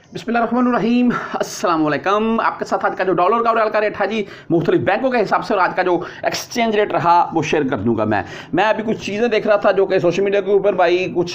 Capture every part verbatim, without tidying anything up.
बिस्मिल्लाहिर्रहमानिर्रहीम अस्सलाम वालेकुम। आपके साथ आज का जो डॉलर का और रियाल का रेट है जी मुख्तलिफ बैंकों के हिसाब से और आज का जो एक्सचेंज रेट रहा वो शेयर कर दूंगा। मैं मैं अभी कुछ चीज़ें देख रहा था जो कि सोशल मीडिया के ऊपर भाई कुछ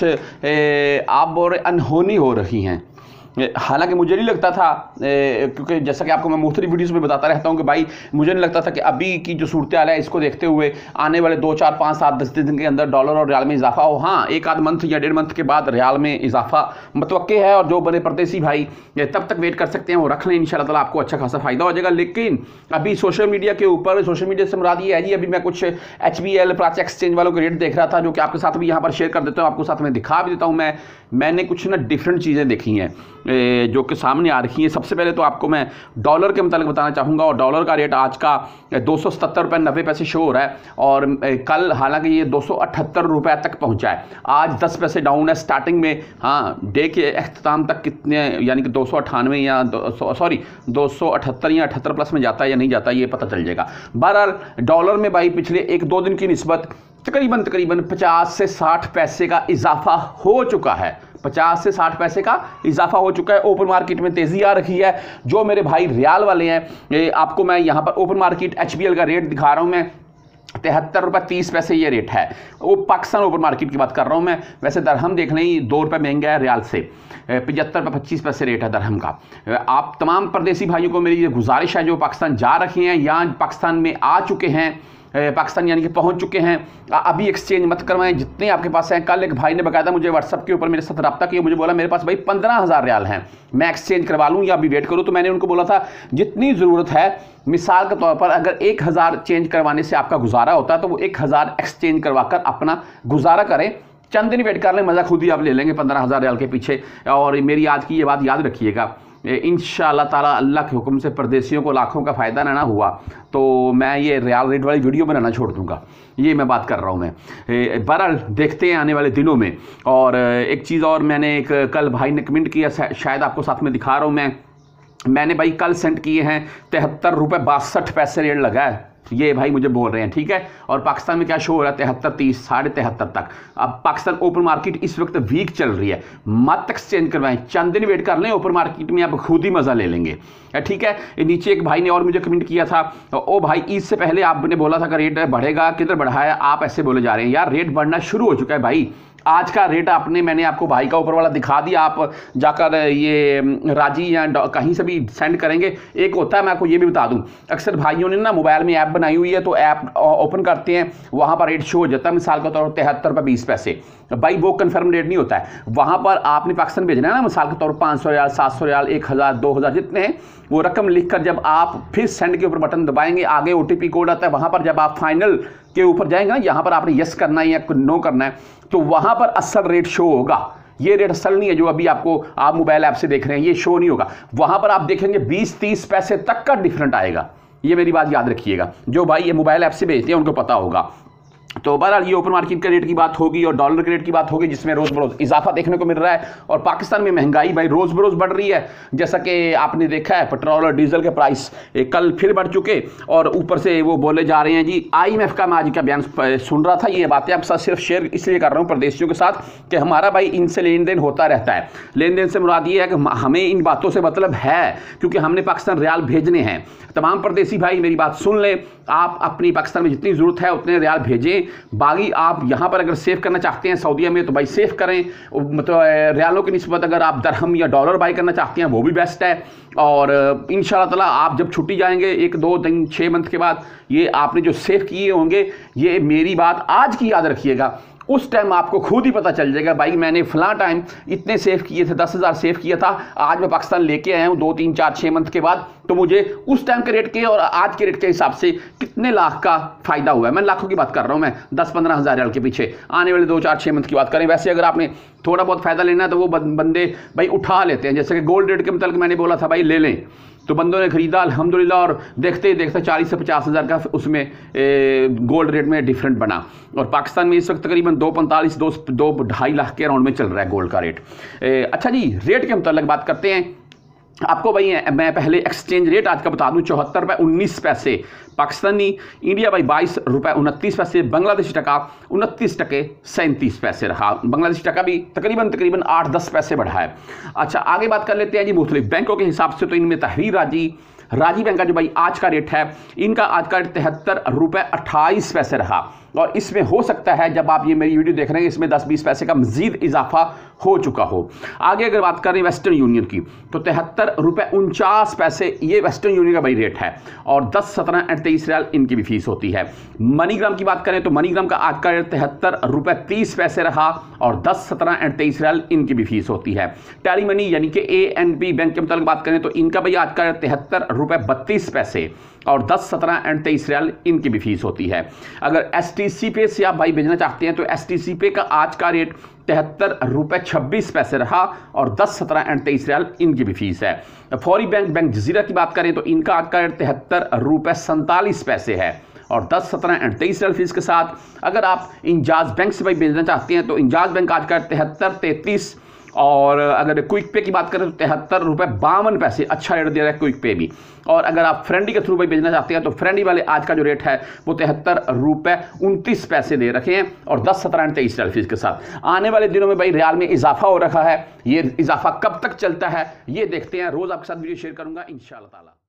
ए, आप और अनहोनी हो रही हैं। हालांकि मुझे नहीं लगता था, क्योंकि जैसा कि आपको मैं मुख्तलिफ वीडियोस में बताता रहता हूं कि भाई मुझे नहीं लगता था कि अभी की जो सूरत हाल है इसको देखते हुए आने वाले दो चार पाँच सात दस दिन के अंदर डॉलर और रियाल में इजाफा हो। हाँ, एक आध मंथ या डेढ़ मंथ के बाद रियाल में इजाफा मतवक्के है और जो बने परदेसी भाई तब तक वेट कर सकते हैं, वो रख लें, इंशाल्लाह ताला आपको अच्छा खासा फायदा हो जाएगा। लेकिन अभी सोशल मीडिया के ऊपर, सोशल मीडिया से मुराद ये है जी, अभी मैं कुछ एच बी एल प्राची एक्सचेंज वालों के रेट देख रहा था जो कि आपके साथ भी यहाँ पर शेयर कर देता हूँ, आपको साथ में दिखा भी देता हूँ। मैं मैंने कुछ ना डिफरेंट चीज़ें देखी हैं जो कि सामने आ रही है। सबसे पहले तो आपको मैं डॉलर के मतलब बताना चाहूँगा और डॉलर का रेट आज का दो सौ सत्तर रुपये नब्बे पैसे शो हो रहा है और कल हालांकि ये दो सौ अठहत्तर रुपये तक पहुँचा है। आज दस पैसे डाउन है स्टार्टिंग में। हाँ, डे के अख्ताम तक कितने यानी कि दो सौ अट्ठानवे या सॉरी दो सौ अठहत्तर या अठहत्तर प्लस में जाता है या नहीं जाता ये पता चल जाएगा। बहरहाल डॉलर में भाई पिछले एक दो दिन की निस्बत तकरीबन तकरीबन पचास से साठ पैसे का इजाफा हो चुका है। पचास से साठ पैसे का इजाफा हो चुका है। ओपन मार्केट में तेज़ी आ रही है। जो मेरे भाई रियाल वाले हैं, आपको मैं यहाँ पर open market H B L का रेट दिखा रहा हूँ। मैं तिहत्तर रुपये तीस पैसे ये रेट है। वो पाकिस्तान ओपन मार्केट की बात कर रहा हूँ मैं। वैसे दरहम देख लें, दो रुपये महंगा है रियाल से। पचहत्तर रुपये पच्चीस पैसे रेट है दरहम का। आप तमाम परदेसी भाइयों को मेरी ये गुजारिश है जो पाकिस्तान जा रहे हैं या पाकिस्तान में आ चुके हैं, पाकिस्तान यानी कि पहुंच चुके हैं, अभी एक्सचेंज मत करवाएं जितने आपके पास हैं। कल एक भाई ने बकायदा मुझे व्हाट्सअप के ऊपर मेरे साथ रब्ता किया, मुझे बोला मेरे पास भाई पंद्रह हज़ार रियाल हैं, मैं एक्सचेंज करवा लूँ या अभी वेट करूँ। तो मैंने उनको बोला था जितनी ज़रूरत है, मिसाल के तौर पर अगर एक हज़ार चेंज करवाने से आपका गुजारा होता है तो वो एक हज़ार एक्सचेंज करवा कर अपना गुजारा करें, चंद दिन वेट कर लें, मज़ा खुद ही आप ले लेंगे पंद्रह हज़ार रियाल के पीछे। और मेरी आज की ये बात याद रखिएगा, इंशाअल्लाह ताला अल्लाह के हुक्म से परदेसियों को लाखों का फ़ायदा ना हुआ तो मैं ये रियाल रेट वाली वीडियो बनाना छोड़ दूंगा। ये मैं बात कर रहा हूँ मैं। बहरहाल देखते हैं आने वाले दिनों में। और एक चीज़ और, मैंने एक कल भाई ने कमेंट किया, शायद आपको साथ में दिखा रहा हूँ मैं। मैंने भाई कल सेंड किए हैं तिहत्तर रुपये बासठ पैसे रेट लगा है, ये भाई मुझे बोल रहे हैं, ठीक है। और पाकिस्तान में क्या शो हो रहा है, तिहत्तर तीस साढ़े तिहत्तर तक। अब पाकिस्तान ओपन मार्केट इस वक्त वीक चल रही है, मत एक्सचेंज करवाएं, चंद दिन वेट कर लें, ओपन मार्केट में आप खुद ही मज़ा ले लेंगे, ठीक है। नीचे एक भाई ने और मुझे कमेंट किया था, ओ भाई ईद से पहले आपने बोला था कि रेट बढ़ेगा, किधर बढ़ा है, आप ऐसे बोले जा रहे हैं। यार रेट बढ़ना शुरू हो चुका है भाई। आज का रेट आपने मैंने आपको भाई का ऊपर वाला दिखा दिया, आप जाकर ये राजी या कहीं से भी सेंड करेंगे। एक होता है, मैं आपको ये भी बता दूं, अक्सर भाइयों ने ना मोबाइल में ऐप बनाई हुई है तो ऐप ओपन करते हैं, वहाँ पर रेट शो हो जाता है, मिसाल के तौर पर तिहत्तर रुपये बीस पैसे। भाई वो कन्फर्म रेट नहीं होता है, वहाँ पर आपने पाकिस्तान भेजना है ना, मिसाल के तौर पर पाँच सौ रियाल, सात सौ रियाल, एक हज़ार, दो हज़ार जितने हैं, वो रकम लिखकर जब आप फिर सेंड के ऊपर बटन दबाएंगे, आगे ओ टी पी कोड आता है, वहाँ पर जब आप फाइनल के ऊपर जाएंगे ना, यहाँ पर आपने यस करना है या नो करना है, तो वहाँ पर असल रेट शो होगा। ये रेट असल नहीं है जो अभी आपको आप मोबाइल ऐप से देख रहे हैं, ये शो नहीं होगा। वहाँ पर आप देखेंगे बीस तीस पैसे तक का डिफरेंट आएगा। ये मेरी बात याद रखिएगा, जो भाई ये मोबाइल ऐप से भेजते हैं उनको पता होगा। तो बहरहाल ये ओपन मार्केट के रेट की बात होगी और डॉलर के रेट की बात होगी, जिसमें रोज़ बरोज़ इजाफा देखने को मिल रहा है। और पाकिस्तान में महंगाई भाई रोज़ बरोज़ बढ़ रही है, जैसा कि आपने देखा है पेट्रोल और डीजल के प्राइस कल फिर बढ़ चुके और ऊपर से वो बोले जा रहे हैं जी। आई एम एफ का मैं आज का बयान सुन रहा था, ये बातें आपके साथ सिर्फ शेयर इसलिए कर रहा हूँ परदेशियों के साथ कि हमारा भाई इनसे लेन देन होता रहता है। लेन देन से मुराद ये है कि हमें इन बातों से मतलब है, क्योंकि हमने पाकिस्तान रियाल भेजने हैं। तमाम परदेसी भाई मेरी बात सुन लें, आप अपनी पाकिस्तान में जितनी ज़रूरत है उतने रियाल भेजें। बाकी आप यहाँ पर अगर सेव करना चाहते हैं सऊदीया में तो भाई सेव करें, मतलब रियालों की निस्बत अगर आप दरहम या डॉलर बाई करना चाहते हैं वो भी बेस्ट है। और इंशाल्लाह ताला आप जब छुट्टी जाएंगे एक दो दिन छः मंथ के बाद, ये आपने जो सेव किए होंगे, ये मेरी बात आज की याद रखिएगा, उस टाइम आपको खुद ही पता चल जाएगा भाई मैंने फलां टाइम इतने सेव किए थे, दस हज़ार सेव किया था, आज मैं पाकिस्तान लेके आया हूँ दो तीन चार छः मंथ के बाद, तो मुझे उस टाइम के रेट के और आज के रेट के हिसाब से कितने लाख का फ़ायदा हुआ है। मैं लाखों की बात कर रहा हूँ, मैं दस पंद्रह हज़ार रियाल के पीछे आने वाले दो चार छः मंथ की बात करें। वैसे अगर आपने थोड़ा बहुत फ़ायदा लेना है तो वो बंदे भाई उठा लेते हैं, जैसे कि गोल्ड रेट के मतलब मैंने बोला था भाई ले लें, तो बंदों ने ख़रीदा अल्हम्दुलिल्लाह और देखते ही देखते चालीस से पचास हज़ार का उसमें ए, गोल्ड रेट में डिफरेंट बना। और पाकिस्तान में इस वक्त तकरीबन दो पैंतालीस दो दो ढाई लाख के अराउंड में चल रहा है गोल्ड का रेट। ए, अच्छा जी, रेट के मतलब बात करते हैं। आपको भाई मैं पहले एक्सचेंज रेट आज का बता दूं, चौहत्तर रुपये उन्नीस पैसे पाकिस्तानी इंडिया भाई बाईस रुपये उनतीस पैसे, बांग्लादेशी टका उनतीस टके सैंतीस पैसे रहा। बांग्लादेशी टका भी तकरीबन तकरीबन आठ दस पैसे बढ़ा है। अच्छा, आगे बात कर लेते हैं जी मुख्तलिफ बैंकों के हिसाब से। तो इनमें तहरीर राजी राजी बैंक का जो भाई आज का रेट है, इनका आज का रेट तिहत्तर रुपये अट्ठाईस पैसे रहा। और इसमें हो सकता है जब आप ये मेरी वीडियो देख रहे हैं इसमें दस बीस पैसे का मजीद इजाफा हो चुका हो। आगे अगर बात करें वेस्टर्न यूनियन की, तो तिहत्तर रुपये उनचास पैसे ये वेस्टर्न यूनियन का भाई रेट है, और दस सत्रह एंड तेईस रियाल इनकी भी फीस होती है। मनीग्राम की बात करें तो मनीग्राम का आज का रेट तिहत्तर रुपये तीस पैसे रहा, और दस सत्रह एंड तेईस रियाल इनकी भी फीस होती है। टैली मनी यानी कि ए एंड बी बैंक के मुताबिक बात करें तो इनका भाई आज का रेट तिहत्तर रुपये बत्तीस पैसे, और दस सत्रह एंड तेईस रियाल इनकी भी फीस होती है। अगर एस टी सी पे से आप भाई भेजना चाहते हैं तो एस टी सी पे का आज का रेट तिहत्तर रुपये छब्बीस पैसे रहा, और दस सत्रह एंड तेईस रियाल इनकी भी फीस है। फौरी बैंक बैंक जजीरा की बात करें तो इनका आज का रेट तिहत्तर रुपये सैंतालीस पैसे है, और दस सत्रह एंड तेईस रियाल फीस के साथ। अगर आप इंजाज बैंक से भाई भेजना चाहते हैं तो इंजाज बैंक आज का तिहत्तर तैंतीस, और अगर क्विक पे की बात करें तो तिहत्तर रुपये बावन पैसे, अच्छा रेट दे रहा है क्विक पे भी। और अगर आप फ्रेंडी के थ्रू भाई भेजना चाहते हैं तो फ्रेंडी वाले आज का जो रेट है वो तिहत्तर रुपये उनतीस पैसे दे रखे हैं, और दस सत्रह एंड तेईस रियाल फीस के साथ। आने वाले दिनों में भाई रियाल में इजाफा हो रखा है, ये इजाफा कब तक चलता है ये देखते हैं। रोज़ आपके साथ वीडियो शेयर करूंगा इंशाअल्लाह ताला।